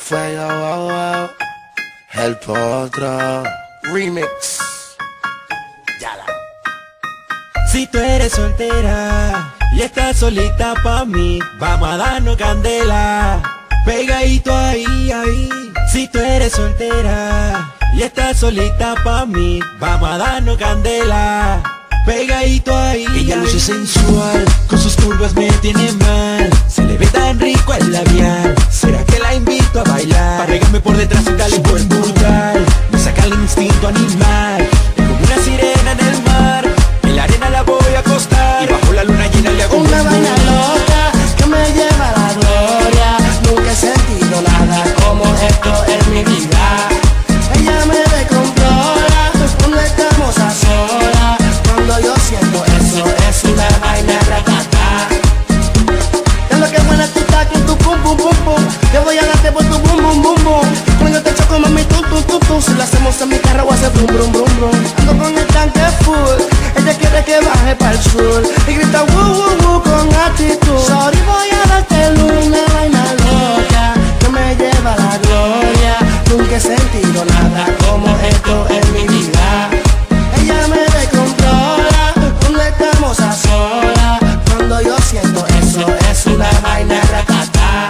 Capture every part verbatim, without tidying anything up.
Fuego, wow, wow. El Potro Remix. Yala. Si tú eres soltera y estás solita pa' mí, vamos a darnos candela, pegadito ahí, ahí. Si tú eres soltera y estás solita pa' mí, vamos a darnos candela, pegadito ahí. Ella luce sensual, con sus curvas me tiene mal. Se le ve tan rico el labial. ¿Será que la invito a bailar? Para pegarme por detrás y darle un buen brutal. Me saca el instinto animal. Es como una sirena en el mar. En la arena la voy a acostar y bajo la luna llena le hago una vaina loca que me lleva a la gloria. Nunca he sentido nada como esto en mi vida. Ella me descontrola cuando estamos a solas. Cuando yo siento eso es una vaina ratata. Es lo que buena tú estás con tu pum pum pum pum. Te voy a darte por tu bum bum bum bum. Cuando yo te choco mami tu tu tu tu. Si lo hacemos en mi carro voy a hacer brum brum brum brum. Ando con el tanque full. Ella quiere que baje para el sur y grita woo woo woo con actitud. Sorry, voy a darte una vaina loca que me lleva a la gloria. Nunca he sentido nada como esto en mi vida. Ella me descontrola cuando estamos a solas. Cuando yo siento eso es una vaina ratata.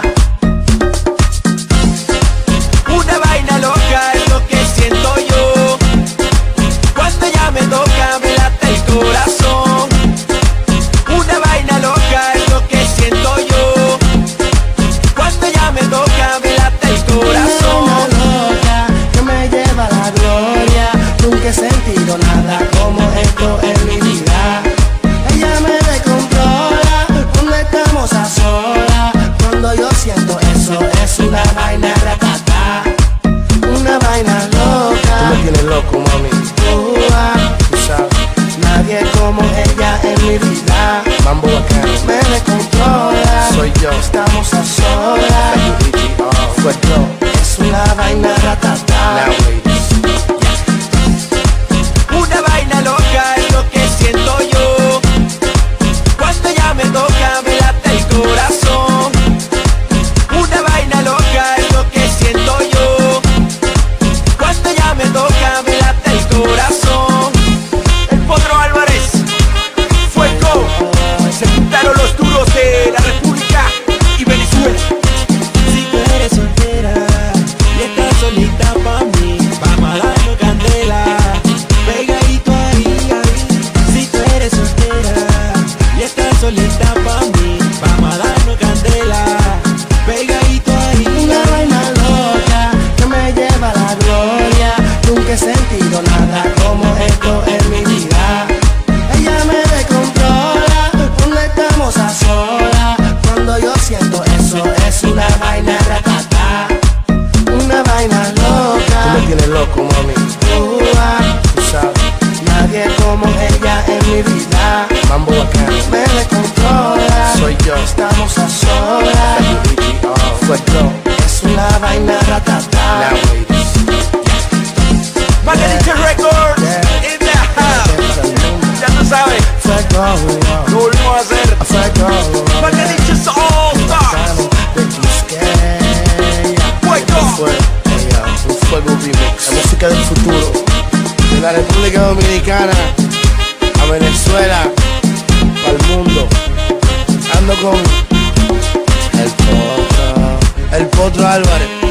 Una vaina loca es lo que siento yo. Cuando ella me toca me late el corazón. Una vaina loca es lo que siento yo. Cuando ella me toca me late el corazón. Una vaina loca que me lleva a la gloria. Nunca he sentido nada como esto en mi vida. Ella me descontrola cuando estamos a solas. Cuando yo siento eso es una vaina ratata. Una vaina loca. Tú me tienes loco, mami. Uh, ah, Tú sabes. nadie como ella en mi vida. Mambo bacano. Me descontrola. Soy yo. Estamos a solas. Oh, fue yo. Es una vaina ratata. Now, ladies. Una vaina loca es lo que siento yo. Cuando ella me toca me late el corazón. Una vaina loca es lo que siento yo. Cuando ella me toca me late el corazón. El Potro Álvarez, Fuego. Se juntaron los duros de la República y Venezuela. Si tú eres soltera y estás solita pa' mí, vamos a darnos candela, pegadito ahí, ahí. Si tú eres soltera y estás solita pa' mí, vamos a darnos candela, pegadito ahí. Una vaina loca que me lleva a la gloria. Nunca he sentido nada como esto en mi vida. Ella me descontrola cuando estamos a solas. Cuando yo siento eso es una vaina ratata. Una vaina Tú loca. me tienes loco, mami. Uh, ah, Tú sabes. nadie como ella en mi vida. Mambo bacano. Me descontrola. Soy yo. Estamos a solas. Oh, fue yo. Es una vaina ratata. Now, ladies. Magnetic Records in the house. Ya tú sabes, Fuego, lo volvimos a hacer. fuego. Magnetic All Stars. Fuego. Fue ella, un fuego remix. La música del futuro. De la República Dominicana a Venezuela, al mundo. Ando con el Potro, el Potro Álvarez.